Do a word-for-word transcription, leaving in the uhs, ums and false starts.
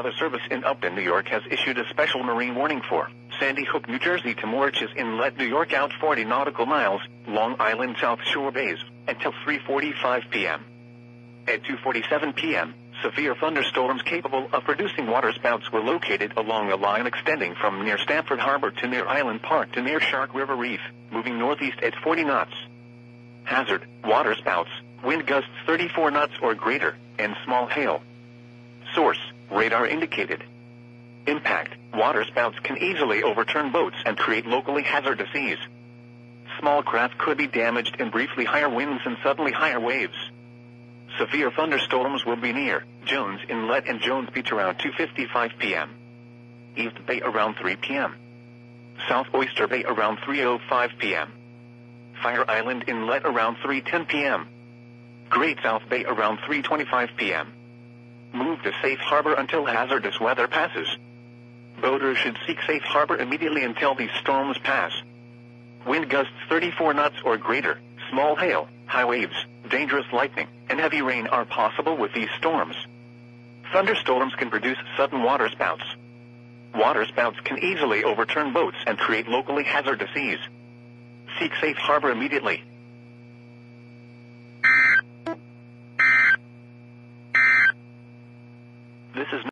Weather Service in Upton, New York has issued a special marine warning for Sandy Hook, New Jersey to Moriches Inlet, New York out forty nautical miles, Long Island South Shore Bays, until three forty-five p m At two forty-seven p m, severe thunderstorms capable of producing waterspouts were located along a line extending from near Stamford Harbor to near Island Park to near Shark River Reef, moving northeast at forty knots. Hazard: waterspouts, wind gusts thirty-four knots or greater, and small hail. Source: radar indicated. Impact: waterspouts can easily overturn boats and create locally hazardous seas. Small craft could be damaged in briefly higher winds and suddenly higher waves. Severe thunderstorms will be near Jones Inlet and Jones Beach around two fifty-five p m East Bay around three p m South Oyster Bay around three oh five p m Fire Island Inlet around three ten p m Great South Bay around three twenty-five p m Move to safe harbor until hazardous weather passes. Boaters should seek safe harbor immediately until these storms pass. Wind gusts thirty-four knots or greater, small hail, high waves, dangerous lightning, and heavy rain are possible with these storms. Thunderstorms can produce sudden waterspouts. Waterspouts can easily overturn boats and create locally hazardous seas. Seek safe harbor immediately.